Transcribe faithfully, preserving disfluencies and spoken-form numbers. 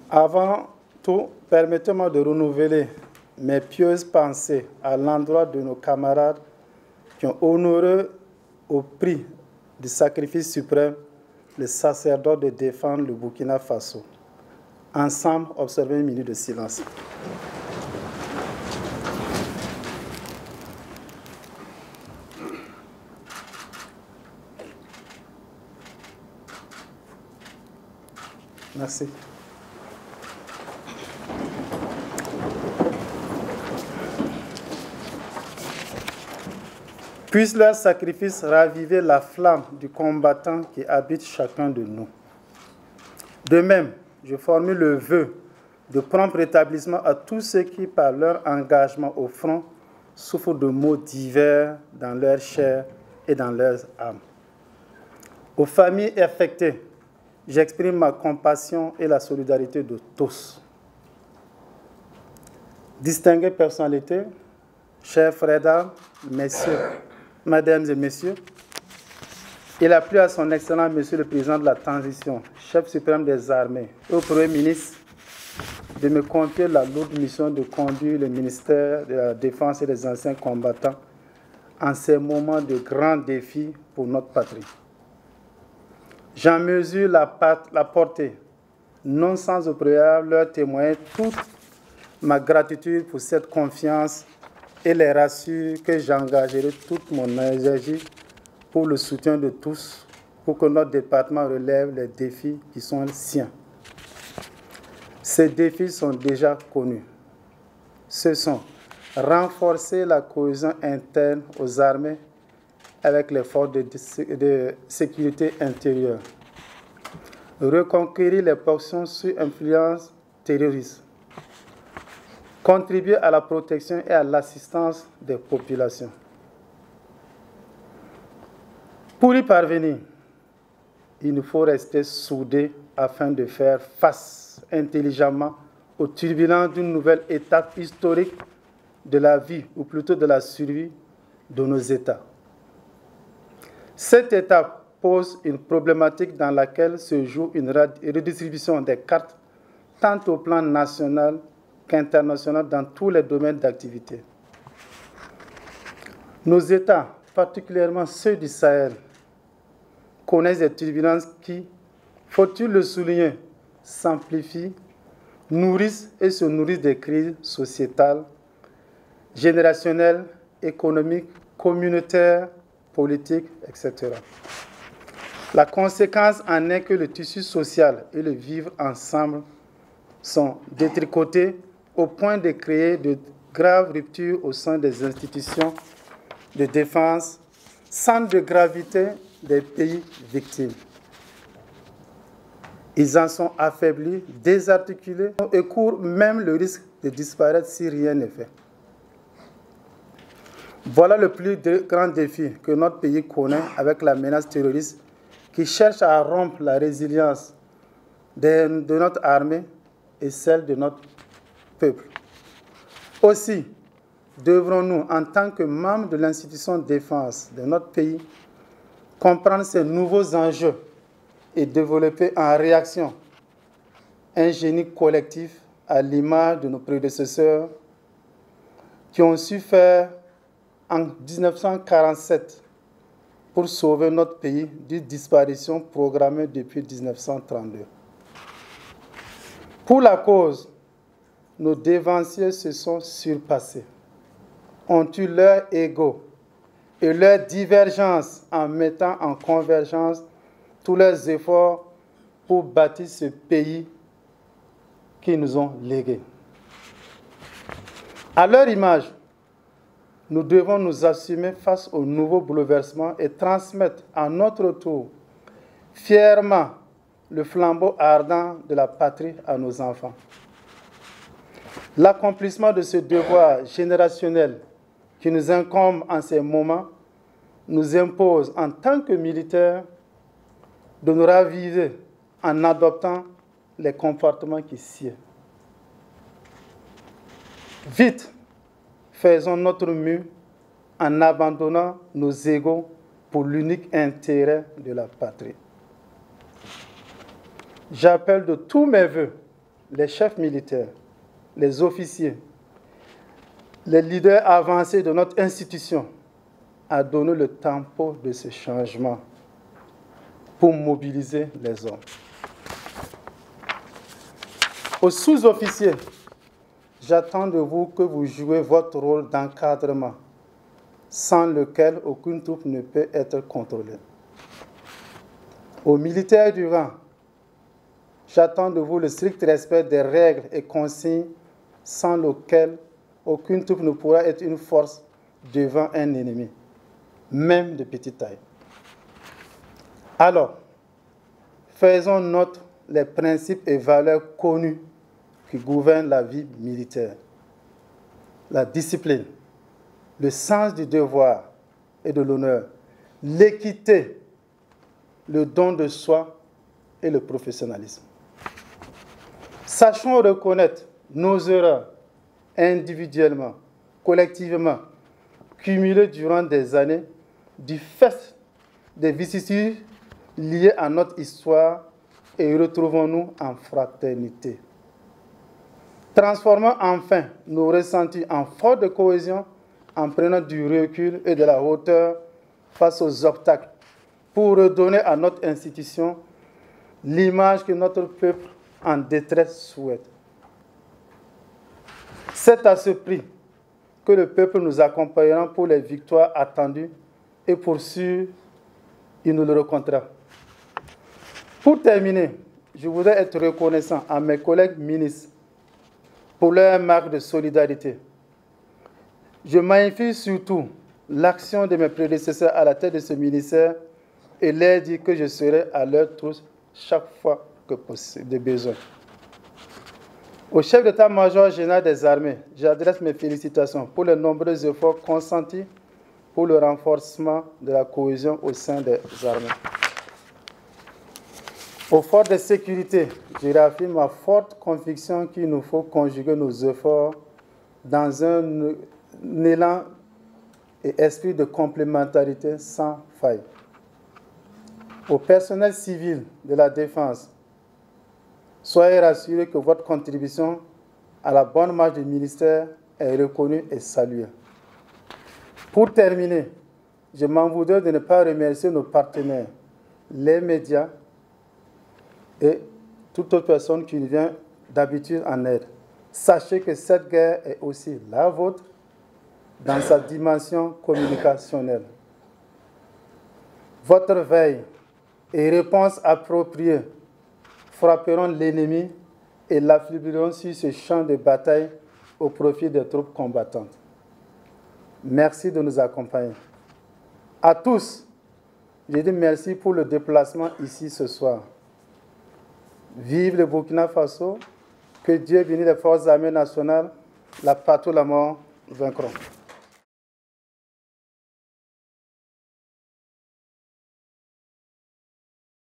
Avant tout, permettez-moi de renouveler mes pieuses pensées à l'endroit de nos camarades qui ont honoré au prix du sacrifice suprême le sacerdoce de défendre le Burkina Faso. Ensemble, observez une minute de silence. Merci. Puisse leur sacrifice raviver la flamme du combattant qui habite chacun de nous. De même, je formule le vœu de prompt rétablissement à tous ceux qui, par leur engagement au front, souffrent de maux divers dans leur chair et dans leurs âmes. Aux familles affectées, j'exprime ma compassion et la solidarité de tous. Distinguées personnalités, chers frères d'armes, messieurs, mesdames et messieurs, il a plu à son Excellence, Monsieur le Président de la Transition, chef suprême des armées, et au Premier ministre de me confier la lourde mission de conduire le ministère de la Défense et des anciens combattants en ces moments de grands défis pour notre patrie. J'en mesure la, la portée, non sans au préalable leur témoigner toute ma gratitude pour cette confiance et les rassure que j'engagerai toute mon énergie pour le soutien de tous, pour que notre département relève les défis qui sont les siens. Ces défis sont déjà connus. Ce sont renforcer la cohésion interne aux armées avec les forces de, de sécurité intérieure, reconquérir les portions sous influence terroriste, contribuer à la protection et à l'assistance des populations. Pour y parvenir, il nous faut rester soudés afin de faire face intelligemment aux turbulences d'une nouvelle étape historique de la vie, ou plutôt de la survie de nos États. Cette étape pose une problématique dans laquelle se joue une redistribution des cartes, tant au plan national qu'international, dans tous les domaines d'activité. Nos États, particulièrement ceux du Sahel, connaissent des turbulences qui, faut-il le souligner, s'amplifient, nourrissent et se nourrissent des crises sociétales, générationnelles, économiques, communautaires, politiques, et cetera. La conséquence en est que le tissu social et le vivre ensemble sont détricotés au point de créer de graves ruptures au sein des institutions de défense, centres de gravité des pays victimes. Ils en sont affaiblis, désarticulés et courent même le risque de disparaître si rien n'est fait. Voilà le plus grand défi que notre pays connaît avec la menace terroriste qui cherche à rompre la résilience de, de notre armée et celle de notre peuple. Aussi, devrons-nous, en tant que membres de l'institution de défense de notre pays, comprendre ces nouveaux enjeux et développer en réaction un génie collectif à l'image de nos prédécesseurs qui ont su faire en mille neuf cent quarante-sept pour sauver notre pays d'une disparition programmée depuis mille neuf cent trente-deux. Pour la cause, nos dévanciers se sont surpassés, ont eu leur ego et leur divergence en mettant en convergence tous leurs efforts pour bâtir ce pays qu'ils nous ont légué. À leur image, nous devons nous assumer face aux nouveaux bouleversements et transmettre à notre tour fièrement le flambeau ardent de la patrie à nos enfants. L'accomplissement de ce devoir générationnel qui nous incombe en ces moments nous impose, en tant que militaires, de nous raviver en adoptant les comportements qui sied. Vite, faisons notre mieux en abandonnant nos égos pour l'unique intérêt de la patrie. J'appelle de tous mes voeux les chefs militaires, les officiers, les leaders avancés de notre institution à donner le tempo de ce changement pour mobiliser les hommes. Aux sous-officiers, j'attends de vous que vous jouez votre rôle d'encadrement, sans lequel aucune troupe ne peut être contrôlée. Aux militaires du rang, j'attends de vous le strict respect des règles et consignes sans lesquelles aucune troupe ne pourra être une force devant un ennemi, même de petite taille. Alors, faisons note les principes et valeurs connus qui gouvernent la vie militaire. La discipline, le sens du devoir et de l'honneur, l'équité, le don de soi et le professionnalisme. Sachons reconnaître nos erreurs individuellement, collectivement, cumulées durant des années du fait des vicissitudes liées à notre histoire et retrouvons-nous en fraternité. Transformons enfin nos ressentis en force de cohésion en prenant du recul et de la hauteur face aux obstacles pour redonner à notre institution l'image que notre peuple en détresse souhaite. C'est à ce prix que le peuple nous accompagnera pour les victoires attendues et pour sûr, il nous le racontera. Pour terminer, je voudrais être reconnaissant à mes collègues ministres pour leur marque de solidarité. Je magnifie surtout l'action de mes prédécesseurs à la tête de ce ministère et leur dire que je serai à leur trousse chaque fois que possible, de besoin. Au chef d'état-major général des armées, j'adresse mes félicitations pour les nombreux efforts consentis pour le renforcement de la cohésion au sein des armées. Aux forces de sécurité, je réaffirme ma forte conviction qu'il nous faut conjuguer nos efforts dans un, un élan et esprit de complémentarité sans faille. Au personnel civil de la défense, soyez rassurés que votre contribution à la bonne marche du ministère est reconnue et saluée. Pour terminer, je m'en voudrais de ne pas remercier nos partenaires, les médias et toute autre personne qui nous vient d'habitude en aide. Sachez que cette guerre est aussi la vôtre dans sa dimension communicationnelle. Votre veille et réponse appropriée frapperont l'ennemi et l'afflueront sur ce champ de bataille au profit des troupes combattantes. Merci de nous accompagner. À tous, je dis merci pour le déplacement ici ce soir. Vive le Burkina Faso, que Dieu bénisse les forces armées nationales, la patrie, la mort vaincront.